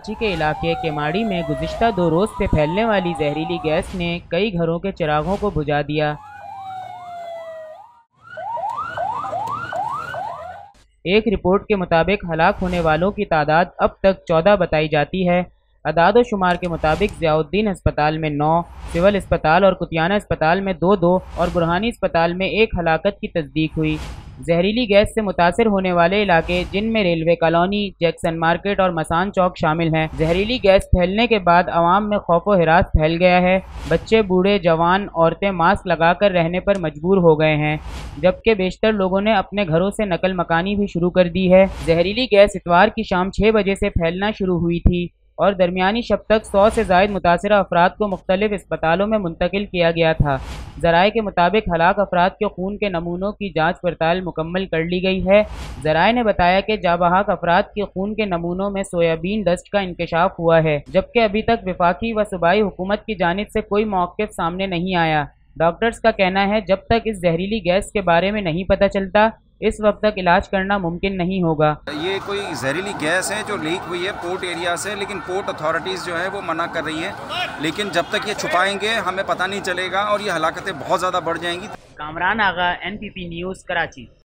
कराची के इलाके केमाड़ी में गुज़िश्ता 2 रोज़ से फैलने वाली जहरीली गैस ने कई घरों के चिरागों को बुझा दिया। एक रिपोर्ट के मुताबिक हलाक होने वालों की तादाद अब तक 14 बताई जाती है। अदाद शुमार के मुताबिक ज़ियाउद्दीन अस्पताल में 9, सिविल अस्पताल और कुतियाना अस्पताल में 2 और बुरहानी अस्पताल में 1 हलाकत की तस्दीक हुई। जहरीली गैस से मुतासर होने वाले इलाके जिनमें रेलवे कॉलोनी, जैक्सन मार्केट और मसान चौक शामिल हैं। जहरीली गैस फैलने के बाद आवाम में खौफ व हिरास फैल गया है। बच्चे, बूढ़े, जवान, औरतें मास्क लगाकर रहने पर मजबूर हो गए हैं, जबकि बेशतर लोगों ने अपने घरों से नकल मकानी भी शुरू कर दी है। जहरीली गैस इतवार की शाम 6 बजे से फैलना शुरू हुई थी और दरमियानी शब तक 100 से ज़ायद मुतासरा अफराद को मुख्तलिफ अस्पतालों में मुंतकिल किया गया था। ज़राए के मुताबिक हलाक अफराद के खून के नमूनों की जांच पड़ताल मुकम्मल कर ली गई है। ज़राए ने बताया कि जाबहाक अफराद के खून के नमूनों में सोयाबीन डस्ट का इंकशाफ हुआ है, जबकि अभी तक वफाकी व सूबाई हुकूमत की जानिब से कोई मौक़िफ़ सामने नहीं आया। डॉक्टर्स का कहना है जब तक इस जहरीली गैस के बारे में नहीं पता चलता, इस वक्त तक इलाज करना मुमकिन नहीं होगा। ये कोई जहरीली गैस है जो लीक हुई है पोर्ट एरिया से, लेकिन पोर्ट अथॉरिटीज़ जो है वो मना कर रही हैं। लेकिन जब तक ये छुपाएंगे हमें पता नहीं चलेगा और ये हलाकतें बहुत ज़्यादा बढ़ जाएंगी। Kamran Agha, NPP news, Karachi.